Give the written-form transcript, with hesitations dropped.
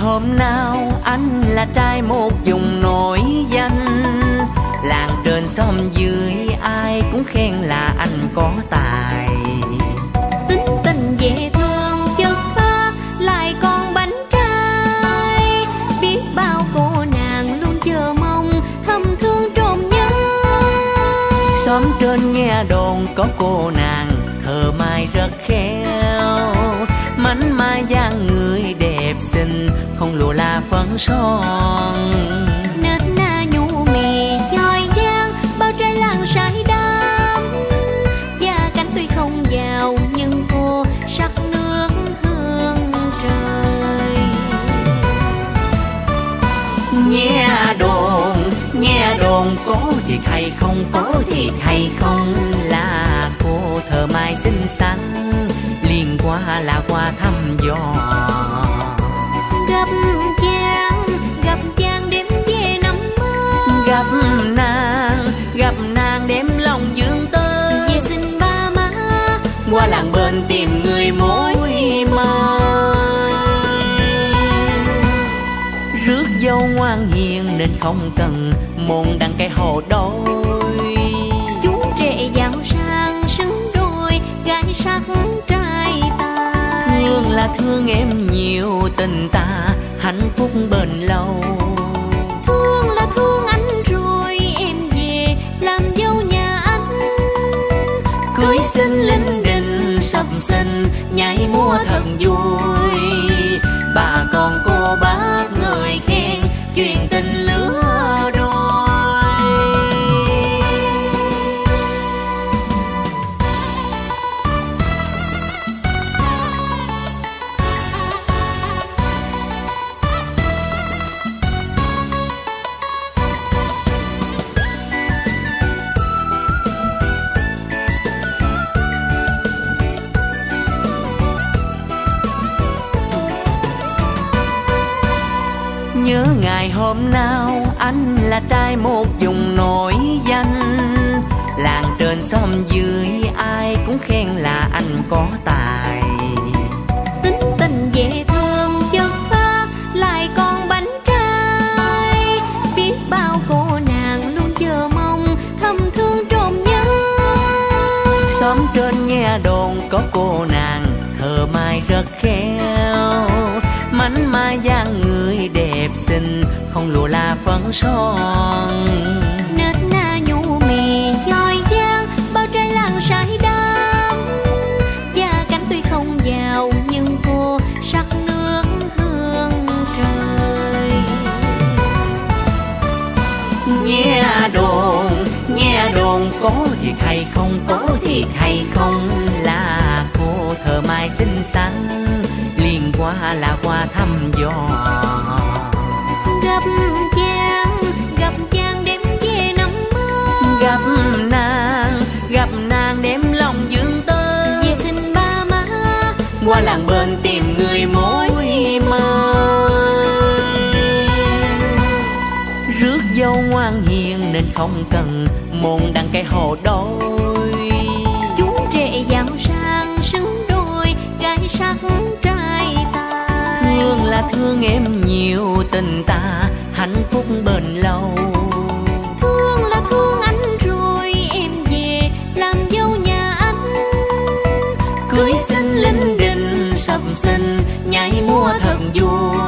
hôm nào anh là trai một vùng nổi danh, làng trên xóm dưới ai cũng khen là anh có tài. Tính tình dễ thương chất phác lại còn bánh trai, biết bao cô nàng luôn chờ mong thầm thương trộm nhớ. Xóm trên nghe đồn có cô nàng thợ mai rất khéo, mảnh mai dáng người đẹp xinh không lụa là phấn son. Nết na nhu mì giỏi giang bao trai làng say đắm, gia cảnh tuy không giàu nhưng cô sắc nước hương trời. Nghe đồn có thiệt hay không, có thiệt hay không là cô thợ mai xinh xắn liền qua là qua thăm dò. Gặp chàng đêm về năm mơ, gặp nàng đêm lòng dương tơ, về xin ba má qua làng bên tìm người mối mời. Rước dâu ngoan hiền nên không cần môn đăng cái hồ đôi, chú rể giàu sang xứng đôi gái sắc trai tài. Thương là thương em nhiều tình ta hạnh phúc bền lâu. Thương là thương anh rồi em về làm dâu nhà anh, Cưới xin linh đình sắp sinh nhảy múa thật vui, bà con cô bác người khen chuyện tình lứa đôi. Nhớ ngày hôm nào anh là trai một vùng nổi danh, làng trên xóm dưới ai cũng khen là anh có tài. Tính tình dễ thương chất phác lại còn bánh trai, biết bao cô nàng luôn chờ mong thầm thương trộm nhớ. Xóm trên nghe đồn có cô nàng thợ mai rất khéo, mảnh mai dáng người đẹp xinh không lụa là phấn son. Nết na nhu mì giỏi giang bao trai làng say đắm, gia cảnh tuy không giàu nhưng cô sắc nước hương trời. Nghe đồn có thiệt hay không, có thiệt hay không là cô thợ mai xinh xắn liền qua là qua thăm dò. Gặp chàng đêm về năm mơ, gặp nàng đêm lòng dương tơ, về xin ba má qua làng bên tìm người mối mời. Rước dâu ngoan hiền nên không cần môn đăng cái hồ đôi, chú rể giàu sang xứng đôi gái sắc trai tài. Thương là thương em nhiều tình ta hạnh phúc bền lâu. Thương là thương anh rồi em về làm dâu nhà anh, Cưới xin linh đình sắp sinh nhảy múa thật vui,